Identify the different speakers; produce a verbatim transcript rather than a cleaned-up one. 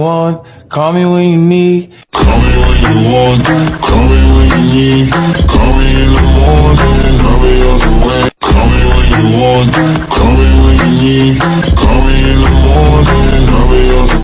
Speaker 1: want, call me when you need.
Speaker 2: Call me when you want, call me when you need. Call me in the morning, I'll be on the way. Call me when you want, call me when you need. Call me in the morning, I'll be on the way.